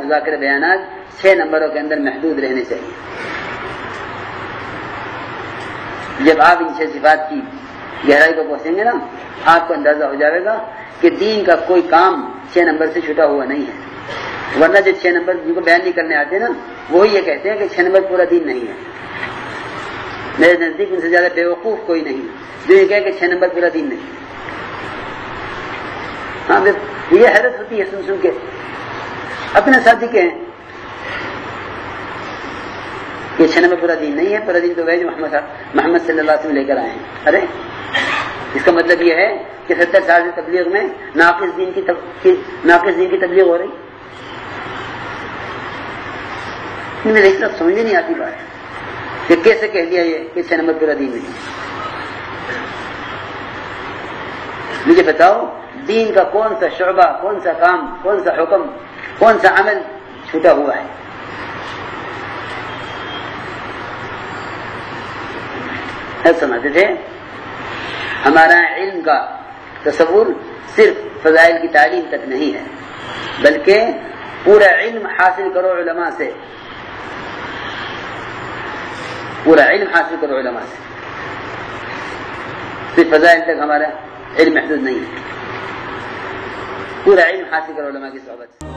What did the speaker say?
مذاکر بیانات 6 نمبروں کے اندر محدود رہنے چاہیے. جب آپ ان 6 صفات کی گہرائی کو پہنچیں گے نا آپ کو اندازہ ہو جائے گا کہ دین کا کوئی کام 6 نمبر سے چھٹا ہوا نہیں ہے. ورنہ جو 6 نمبر جن کو بیان نہیں کرنے آتے نا وہی یہ کہتے ہیں کہ 6 نمبر پورا دین نہیں ہے. میرے نزدیک ان سے زیادہ بیوقوف کوئی نہیں جو یہ کہے کہ 6 نمبر پورا دین نہیں. ہاں یہ حیرت ہوتی ہے سن کے اپنے ساتھی کے ہیں کہ 6 نمبر پورا دین نہیں ہے. پورا دین تو وہ جو محمد صلی اللہ علیہ وسلم لے کر آئے ہیں. ارے اس کا مطلب یہ ہے کہ 70 سال سے تبلیغ میں ناقص دین کی تبلیغ ہو رہی. میرے اس طرح سمجھ نہیں آتی بات کہ کیسے کہہ دیا یہ کہ 6 نمبر پورا دین نہیں. مجھے بتاؤ دین کا کون سا شعبہ، کون سا کام، کون سا حکم، کون سا عمل چھوٹا ہوا ہے؟ سمجھتے تھے ہمارا علم کا تصور صرف فضائل کی تعلیم تک نہیں ہے بلکہ پورا علم حاصل کرو علماء سے. پورا علم حاصل کرو علماء سے. صرف فضائل تک ہمارا علم محدود نہیں ہے. پورا علم حاصل کرو علماء کی صحبت سے.